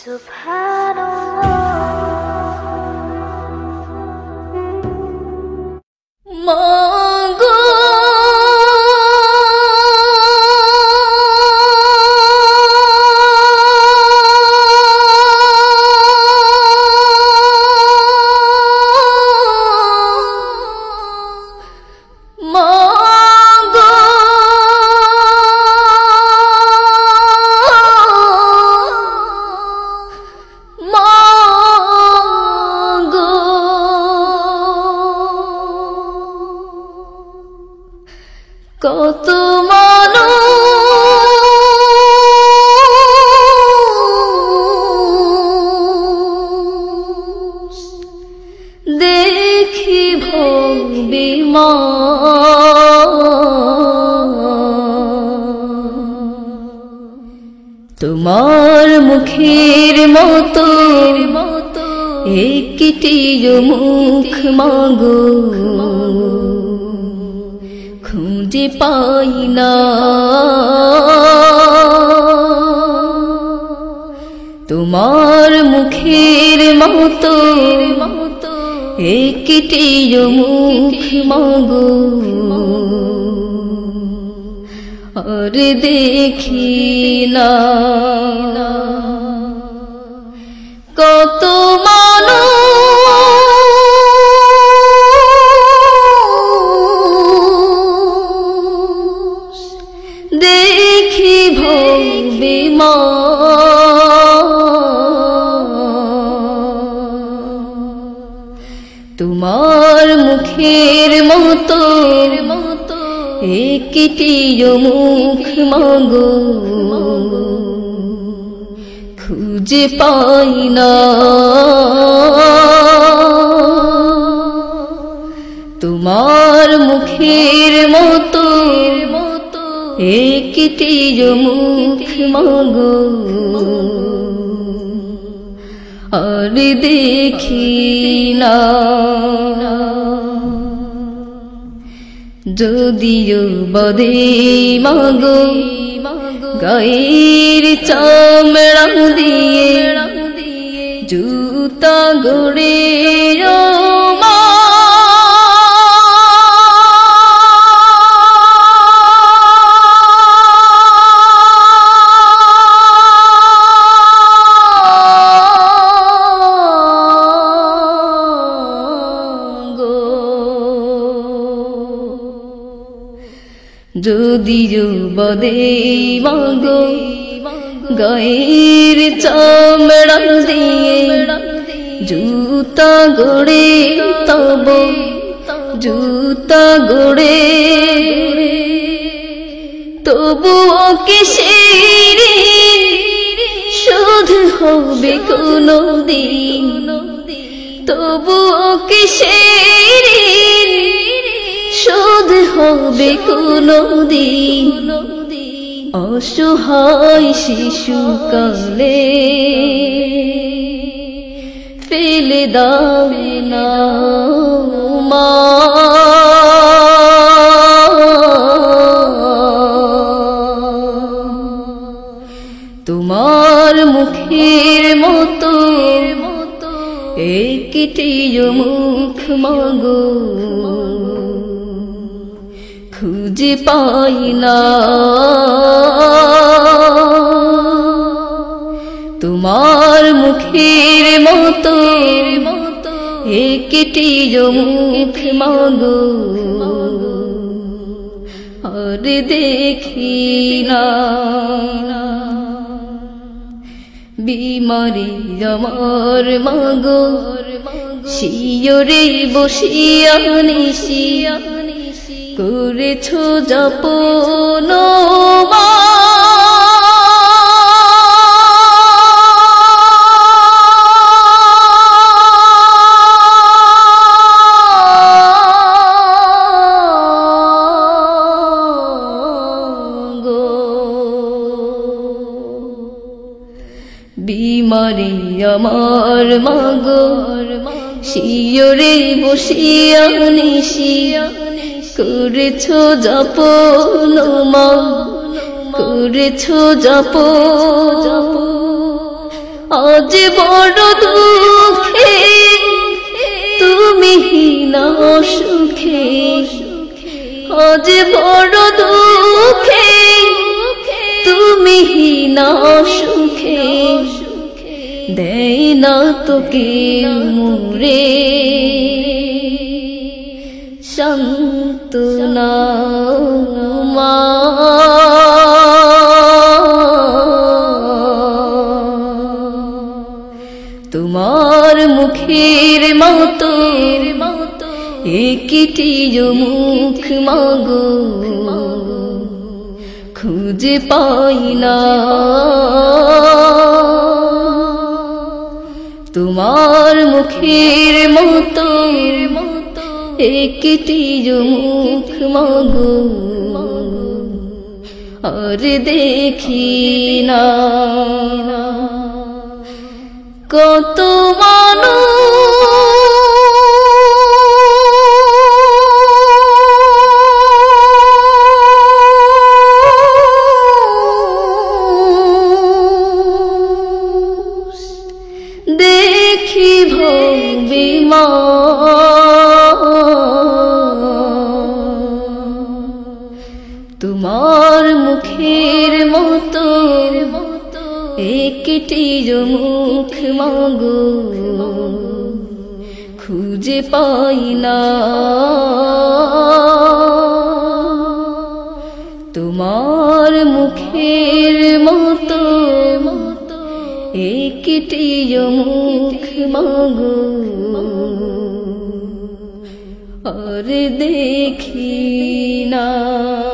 মাগো কত মানুষ দেখি ভবে মা তোমার মুখের মতো একটি মুখ মাগো খুঁজে পাই না তোমার মুখের মতো একটি মুখ মাগো আর দেখি না কত মানুষ দেখি ভবে মা তোমার মুখের মতো একটি মুখ মাগো খুঁজে পাই না তোমার মুখের মতো একটি মুখ মাগো আর দেখি না যদিও বদে মাগো গায়ের চামড়া দিয়ে জুতা গড়ে মা যদিও বদে মাগো গায়ের চামড়া দিয়ে জুতা গড়ে তব জুতা গড়ে তবুও কিসের শোধ হবে কোনো দিন তবুও কিসের শোধ হবে কোনো দিন অসহায় শিশুকালে ফেলে দাও না মা তোমার মুখের মতো একটি মুখ মাগো খুঁজে পাই না তোমার মুখের মতো একটি মুখ মাগো আর দেখি না বিমারি আমার মাগো শিয়রে বসিয়া নিশিয়া করেছো যাপন মা বিমারি আমার মাগো শিয়রে বসিয়া নিশিয়া করেছো যাপন মা করেছো যাপন আজ বড় দুঃখে তুমি না সুখে, আজ বড় দুঃখে তুমি না সুখে, দেয় না তোকে মোরে সান্ত্বনা মা। তোমার মুখের মতো একটি মুখ মাগো খুঁজে পাই না, তোমার মুখের মতো একটি মুখ মাগো আর দেখি না। কত মানুষ দেখি ভবে মা, তোমার মুখের মতো একটি মুখ মাগো খুঁজে পাই না, তোমার মুখের মতো একটি মুখ মাগো আর দেখি না।